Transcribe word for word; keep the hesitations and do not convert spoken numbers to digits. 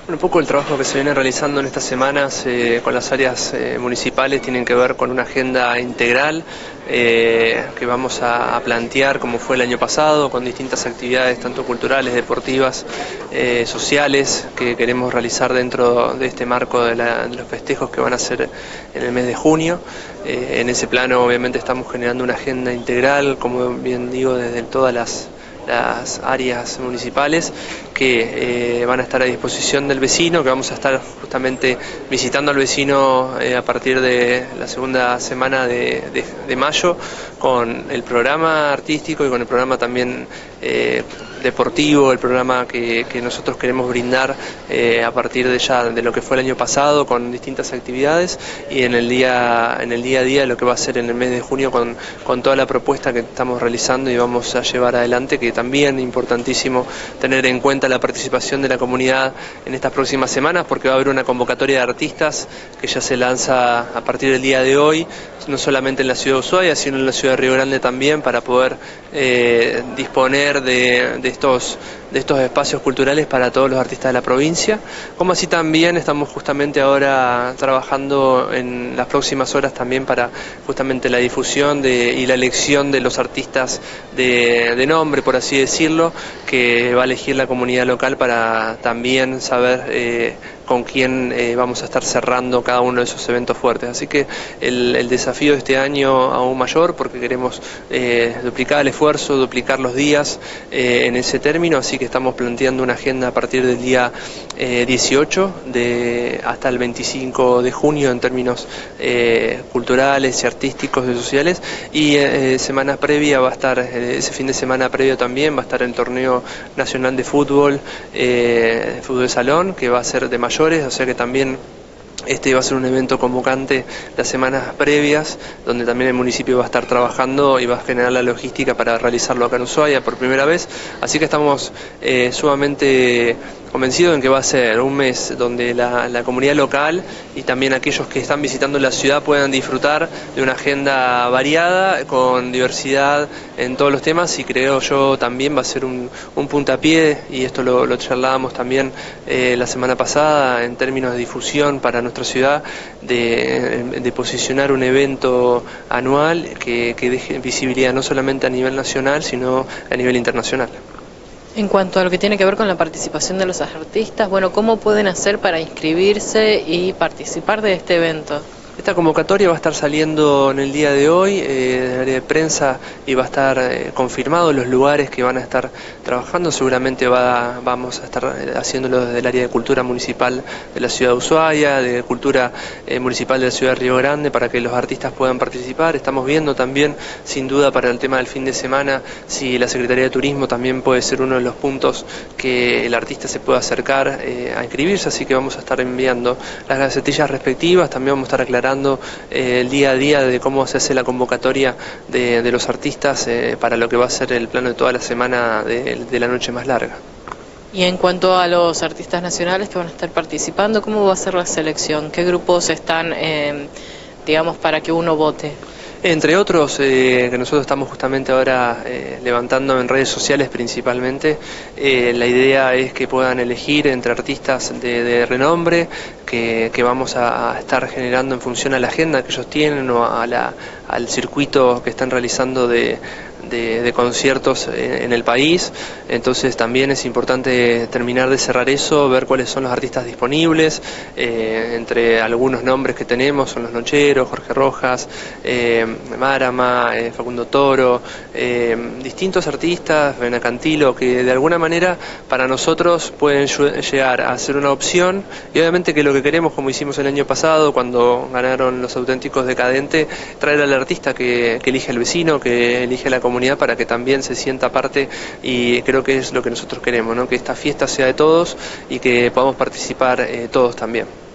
Un poco el trabajo que se viene realizando en estas semanas eh, con las áreas eh, municipales tienen que ver con una agenda integral eh, que vamos a, a plantear como fue el año pasado, con distintas actividades tanto culturales, deportivas, eh, sociales que queremos realizar dentro de este marco de, la, de los festejos que van a ser en el mes de junio. Eh, en ese plano obviamente estamos generando una agenda integral, como bien digo, desde todas las las áreas municipales que eh, van a estar a disposición del vecino, que vamos a estar justamente visitando al vecino eh, a partir de la segunda semana de, de, de mayo con el programa artístico y con el programa también eh, deportivo, el programa que, que nosotros queremos brindar eh, a partir de ya de lo que fue el año pasado con distintas actividades y en el día en el día a día lo que va a ser en el mes de junio con, con toda la propuesta que estamos realizando y vamos a llevar adelante, que también es importantísimo tener en cuenta la participación de la comunidad en estas próximas semanas, porque va a haber una convocatoria de artistas que ya se lanza a partir del día de hoy, no solamente en la ciudad de Ushuaia, sino en la ciudad de Río Grande también, para poder eh, disponer de, de estos de estos espacios culturales para todos los artistas de la provincia, como así también estamos justamente ahora trabajando en las próximas horas también para justamente la difusión de, y la elección de los artistas de, de nombre, por así decirlo, que va a elegir la comunidad local para también saber eh, con quién eh, vamos a estar cerrando cada uno de esos eventos fuertes. Así que el, el desafío de este año aún mayor, porque queremos eh, duplicar el esfuerzo, duplicar los días eh, en ese término, así que estamos planteando una agenda a partir del día eh, dieciocho de, hasta el veinticinco de junio en términos eh, culturales y artísticos y sociales, y eh, semana previa va a estar, eh, ese fin de semana previo también va a estar el torneo nacional de fútbol, eh, fútbol de salón, que va a ser de mayor, o sea que también este va a ser un evento convocante las semanas previas, donde también el municipio va a estar trabajando y va a generar la logística para realizarlo acá en Ushuaia por primera vez, así que estamos eh, sumamente convencido en que va a ser un mes donde la, la comunidad local y también aquellos que están visitando la ciudad puedan disfrutar de una agenda variada, con diversidad en todos los temas, y creo yo también va a ser un, un puntapié, y esto lo, lo charlábamos también eh, la semana pasada en términos de difusión para nuestra ciudad, de, de posicionar un evento anual que, que deje visibilidad no solamente a nivel nacional, sino a nivel internacional. En cuanto a lo que tiene que ver con la participación de los artistas, bueno, ¿cómo pueden hacer para inscribirse y participar de este evento? Esta convocatoria va a estar saliendo en el día de hoy, eh, del área de prensa, y va a estar eh, confirmado los lugares que van a estar trabajando. Seguramente va, vamos a estar haciéndolo desde el área de cultura municipal de la ciudad de Ushuaia, de cultura eh, municipal de la ciudad de Río Grande, para que los artistas puedan participar. Estamos viendo también, sin duda, para el tema del fin de semana, si la Secretaría de Turismo también puede ser uno de los puntos que el artista se pueda acercar eh, a inscribirse, así que vamos a estar enviando las gacetillas respectivas, también vamos a estar aclarando Eh, el día a día de cómo se hace la convocatoria de, de los artistas eh, para lo que va a ser el plano de toda la semana de, de la noche más larga. Y en cuanto a los artistas nacionales que van a estar participando, ¿cómo va a ser la selección? ¿Qué grupos están, eh, digamos, para que uno vote? Entre otros, eh, que nosotros estamos justamente ahora eh, levantando en redes sociales principalmente, eh, la idea es que puedan elegir entre artistas de, de renombre que, que vamos a, a estar generando en función a la agenda que ellos tienen o a la, al circuito que están realizando de, de, de conciertos en, en el país. Entonces también es importante terminar de cerrar eso, ver cuáles son los artistas disponibles, eh, entre algunos nombres que tenemos son Los Nocheros, Jorge Rojas, eh, Marama, eh, Facundo Toro, eh, distintos artistas, Benacantilo, que de alguna manera para nosotros pueden llegar a ser una opción, y obviamente que lo que queremos, como hicimos el año pasado cuando ganaron Los Auténticos Decadentes, traer al artista que, que elige el vecino, que elige la comunidad, para que también se sienta parte, y creo que es lo que nosotros queremos, ¿no? Que esta fiesta sea de todos y que podamos participar eh, todos también.